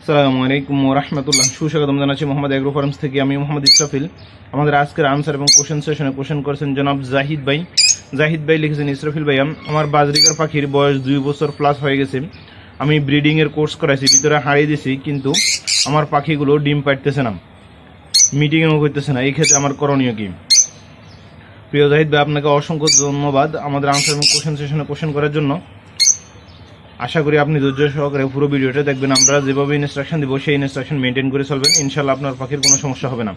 আসসালামু আলাইকুম ওয়া রাহমাতুল্লাহ। সুস্বাগতম জানাচ্ছি মোহাম্মদ এগ্রো ফার্মস থেকে। আমি মোহাম্মদ ইসরাফিল। আমাদের আজকের আনসার এবং কোশ্চেন সেশনে কোশ্চেন করেছেন জনাব জাহিদ ভাই। জাহিদ ভাই লিখেছেন, ইসরাফিল ভাই, আমার বাজরিগার পাখির বয়স 2 বছর প্লাস হয়ে গেছে। আমি ব্রিডিং এর কোর্স করাইছি, ভিতরে হারিয়ে দিছি, কিন্তু আমার পাখিগুলো ডিম পাড়তেছে না, মিটিংও করতেছে না। এই ক্ষেত্রে আমার করণীয় কি? প্রিয় জাহিদ ভাই, আপনাকে অসংখ্য ধন্যবাদ আমাদের আনসার এবং কোশ্চেন সেশনে কোশ্চেন করার জন্য। আশা করি আপনি ধৈর্য সহকারে পুরো ভিডিওটা দেখবেন। আমরা যেভাবে ইনস্ট্রাকশন দিব সেই ইনস্ট্রাকশন মেনটেন করে চলবেন, ইনশাল্লাহ আপনার পাখির কোনো সমস্যা হবে না।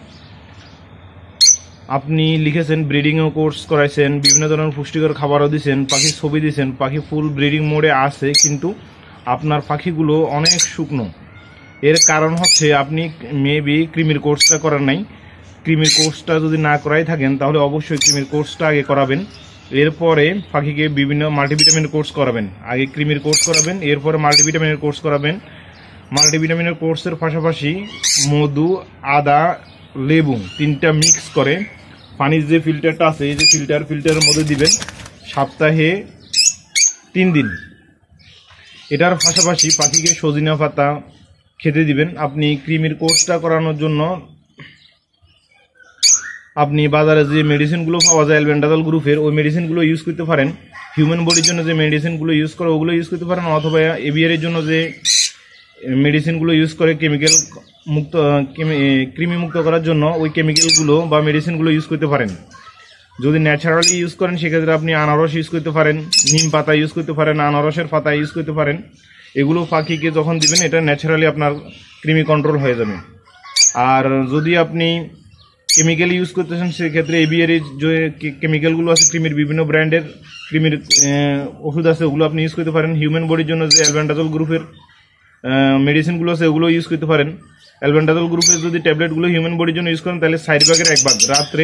আপনি লিখেছেন ব্রিডিংও কোর্স করাইছেন, বিভিন্ন ধরনের পুষ্টিকর খাবারও দিয়েছেন, পাখির ছবি দিয়েছেন, পাখি ফুল ব্রিডিং মোডে আছে, কিন্তু আপনার পাখিগুলো অনেক শুকনো। এর কারণ হচ্ছে আপনি মেবি ক্রিমির কোর্সটা করার নাই। ক্রিমির কোর্সটা যদি না করাই থাকেন তাহলে অবশ্যই ক্রিমির কোর্সটা আগে করাবেন। এরপরে পাখিকে বিভিন্ন মাল্টিভিটামিনের কোর্স করাবেন। আগে ক্রিমির কোর্স করাবেন, এরপরে মাল্টিভিটামিনের কোর্স করাবেন। মাল্টিভিটামিনের কোর্সের পাশাপাশি মধু, আদা, লেবু 3টা মিক্স করে পানির যে ফিল্টারটা আছে, এই যে ফিল্টারের মধ্যে দিবেন সপ্তাহে 3 দিন। এটার পাশাপাশি পাখিকে সজিনা পাতা খেতে দিবেন। আপনি ক্রিমির কোর্সটা করানোর জন্য আপনি বাজারে যে মেডিসিনগুলো পাওয়া যায় অ্যালবেন্ডাজল গ্রুপের, ওই মেডিসিনগুলো ইউজ করতে পারেন। হিউম্যান বডির জন্য যে মেডিসিনগুলো ইউজ করে ওগুলো ইউজ করতে পারেন, অথবা এভিয়ারের জন্য যে মেডিসিনগুলো ইউজ করে কেমিক্যাল মুক্ত, কৃমি মুক্ত করার জন্য ওই কেমিক্যালগুলো বা মেডিসিনগুলো ইউজ করতে পারেন। যদি ন্যাচারালি ইউজ করেন সেক্ষেত্রে আপনি আনারস ইউজ করতে পারেন, নিম পাতা ইউজ করতে পারেন, আনারসের পাতা ইউজ করতে পারেন। এগুলো পাখিকে যখন দিবেন এটা ন্যাচারালি আপনার কৃমি কন্ট্রোল হয়ে যাবে। আর যদি আপনি কেমিক্যাল ইউজ করতেছেন সেক্ষেত্রে এবিআর যে কেমিক্যালগুলো আছে, ক্রিমির বিভিন্ন ব্র্যান্ডের ক্রিমির ওষুধ আছে, ওগুলো আপনি ইউজ করতে পারেন। হিউম্যান বডির জন্য যে অ্যালবেন্ডাজল গ্রুপের মেডিসিনগুলো আছে ওগুলো ইউজ করতে পারেন। অ্যালবেন্ডাজল গ্রুপের যদি ট্যাবলেটগুলো হিউম্যান বডির জন্য ইউজ করেন তাহলে 4 ভাগের 1 ভাগ রাত্রে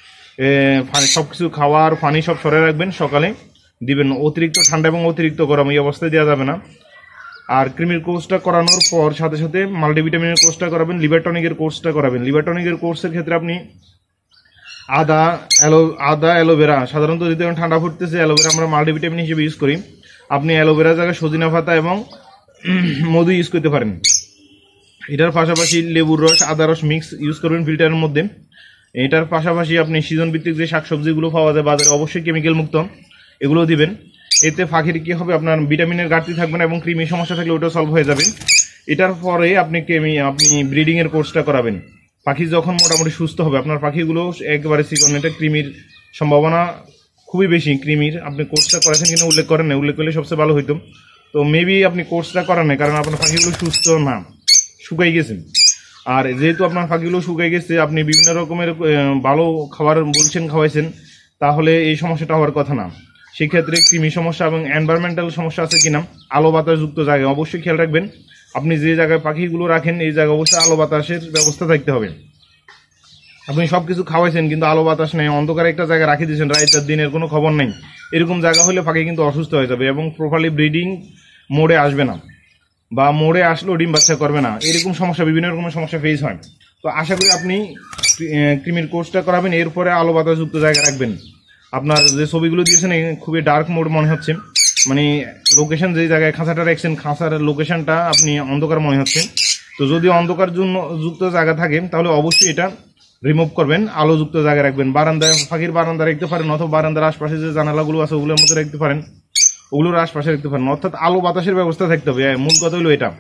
সব কিছু খাওয়ার পানি সব সরে রাখবেন, সকালে দিবেন। অতিরিক্ত ঠান্ডা এবং অতিরিক্ত গরম এই অবস্থায় দেওয়া যাবে না। আর ক্রিমির কোর্সটা করানোর পর সাথে সাথে মাল্টিভিটামিনের কোর্সটা করাবেন, লিভার টনিকের কোর্সটা করাবেন। লিভার টনিকের কোর্সের ক্ষেত্রে আপনি আদা, অ্যালোভেরা, সাধারণত যদি ঠান্ডা ফুটতেছে অ্যালোভেরা আমরা মাল্টিভিটামিন হিসেবে ইউজ করি। আপনি অ্যালোভেরা জায়গায় সজিনা পাতা এবং মধু ইউজ করতে পারেন। এটার পাশাপাশি লেবুর রস, আদা রস মিক্স ইউজ করবেন ফিল্টারের মধ্যে। এটার পাশাপাশি আপনি সিজন ভিত্তিক যে শাকসবজিগুলো পাওয়া যায় বাজারে, অবশ্যই কেমিক্যাল মুক্ত, এগুলো দিবেন। এতে পাখির কি হবে, আপনার ভিটামিনের ঘাটতি থাকবে না এবং কৃমি সমস্যা থাকলে ওটা সলভ হয়ে যাবে। এটার পরে আপনি ব্রিডিং এর কোর্সটা করাবেন। পাখি যখন মোটামুটি সুস্থ হবে, আপনার পাখিগুলো একেবারে চিকন, এটা কৃমির সম্ভাবনা খুবই বেশি। কৃমির আপনি কোর্সটা করেছেন কিনা উল্লেখ করেন না, উল্লেখ করলে সবচেয়ে ভালো হইতো। তো মেবি আপনি কোর্সটা করান না, কারণ আপনার পাখিগুলো সুস্থ না, শুকাই গেছে। আর যেহেতু আপনার পাখিগুলো শুকাই গেছে, আপনি বিভিন্ন রকমের ভালো খাবার বলছেন খাওয়াইছেন, তাহলে এই সমস্যাটা হওয়ার কথা না। সেক্ষেত্রে কৃমি সমস্যা এবং এনভায়রনমেন্টাল সমস্যা আছে কিনা, আলো বাতাসযুক্ত জায়গায় অবশ্যই খেয়াল রাখবেন। আপনি যে জায়গায় পাখিগুলো রাখেন এই জায়গায় অবশ্যই আলো বাতাসের ব্যবস্থা থাকতে হবে। আপনি সবকিছু খাওয়াইছেন কিন্তু আলো বাতাস নেই, অন্ধকারে একটা জায়গায় রাখি দিয়েছেন, রাতের দিনের কোনো খবর নেই, এরকম জায়গা হলে পাখি কিন্তু অসুস্থ হয়ে যাবে এবং প্রপারলি ব্রিডিং মোডে আসবে না, বা মোড়ে আসলেও ডিম বাচ্চা করবে না। এরকম সমস্যা, বিভিন্ন রকমের সমস্যা ফেস হয়। তো আশা করি আপনি ক্রিমির কোর্সটা করাবেন, এরপরে আলো বাতাসযুক্ত জায়গায় রাখবেন। আপনার যে ছবিগুলো দিয়েছেন খুবই ডার্ক মোড মনে হচ্ছে, মানে লোকেশন যে জায়গায় খাঁচাটা রাখছেন খাঁচার লোকেশনটা আপনি অন্ধকার মনে হচ্ছে। তো যদি অন্ধকার যুক্ত জায়গা থাকে তাহলে অবশ্যই এটা রিমুভ করবেন, আলোযুক্ত জায়গায় রাখবেন। বারান্দায়, পাখির বারান্দা রাখতে পারেন, অথবা বারান্দার আশপাশে যে জানালাগুলো আছে ওগুলোর মধ্যে রাখতে পারেন, ওগুলোর আশপাশে রাখতে পারেন। অর্থাৎ আলো বাতাসের ব্যবস্থা থাকতে হবে, মূল কথা হলো এটা।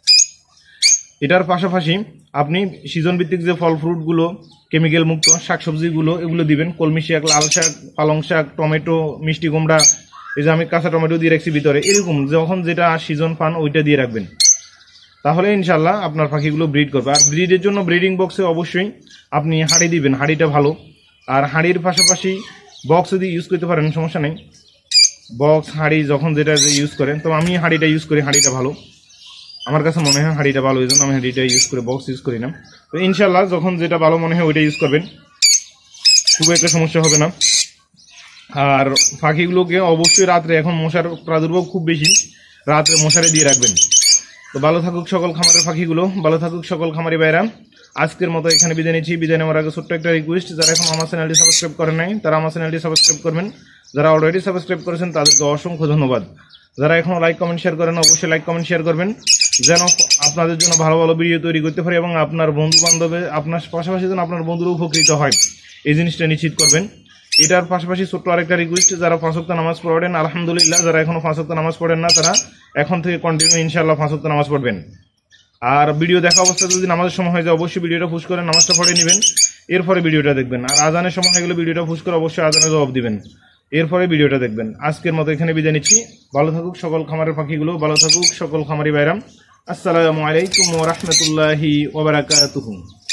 এটার পাশাপাশি আপনি সিজন ভিত্তিক যে ফল ফ্রুটগুলো, কেমিক্যাল মুক্ত শাকসবজিগুলো এগুলো দিবেন। কলমি শাক, লাল শাক, পালং শাক, টমেটো, মিষ্টি কুমড়া, এই যে আমি কাঁচা টমেটো দিয়ে রাখছি ভিতরে, এরকম যখন যেটা সিজন পান ওইটা দিয়ে রাখবেন। তাহলে ইনশাল্লাহ আপনার পাখিগুলো ব্রিড করবে। আর ব্রিডের জন্য ব্রিডিং বক্সে অবশ্যই আপনি হাঁড়ি দিবেন, হাঁড়িটা ভালো। আর হাঁড়ির পাশাপাশি বক্স যদি ইউজ করতে পারেন সমস্যা নেই, বক্স, হাঁড়ি যখন যেটা ইউজ করেন। তো আমি হাঁড়িটা ইউজ করি, হাঁড়িটা ভালো, আমার কাছে মনে হয় হাঁড়িটা ভালো, এই জন্য আমি হাঁড়িটা ইউজ করি, বক্স ইউজ করি না। তো ইনশাল্লাহ যখন যেটা ভালো মনে হয় ওইটা ইউজ করবেন, খুব একটা সমস্যা হবে না। আর পাখিগুলোকে অবশ্যই রাত্রে, এখন মশার প্রাদুর্ভাব খুব বেশি, রাত্রে মশারি দিয়ে রাখবেন। তো ভালো থাকুক সকল খামারের পাখিগুলো, ভালো থাকুক সকল খামারি ভাইরা। আজকের মতো এখানে বিদায় নিচ্ছি। বিদায় নেওয়ার আগে ছোট্ট একটা রিকোয়েস্ট, যারা এখন আমার চ্যানেলটি সাবস্ক্রাইব করেন নাই তারা আমার চ্যানেলটি সাবস্ক্রাইব করবেন। যারা অলরেডি সাবস্ক্রাইব করেছেন তাদেরকে অসংখ্য ধন্যবাদ। যারা এখনো লাইক কমেন্ট শেয়ার করেন অবশ্যই লাইক কমেন্ট শেয়ার করবেন, যেন আপনাদের জন্য ভালো ভালো ভিডিও তৈরি করতে পারি এবং আপনার বন্ধু বান্ধবে আপনার পাশাপাশি যেন আপনার বন্ধুরা উপকৃত হয়, এই জিনিসটা নিশ্চিত করবেন। এটার পাশাপাশি ছোট্ট আরেকটা রিকোয়েস্ট, যারা 5 ওয়াক্ত নামাজ পড়েন আলহামদুলিল্লাহ, যারা এখনো 5 ওয়াক্ত নামাজ পড়েন না তারা এখন থেকে কন্টিনিউ ইনশাআল্লাহ 5 ওয়াক্ত নামাজ পড়বেন। আর ভিডিও দেখা অবস্থায় যদি নামাজের সময় হয়ে যায় অবশ্যই ভিডিওটা পুশ করে নামাজটা পড়ে নেবেন, এরপরে ভিডিওটা দেখবেন। আর আজানের সময় হয়ে গেলে ভিডিওটা পুশ করে অবশ্যই আজানের জবাব দিবেন, এরপরে ভিডিওটা দেখবেন। আজকের মতো এখানে বিদায় নিচ্ছি। ভালো থাকুক সকল খামারের পাখিগুলো, ভালো থাকুক সকল খামারি ভাইরাম। আসসালামু আলাইকুম ওয়া রাহমাতুল্লাহি ওয়া বারাকাতুহু।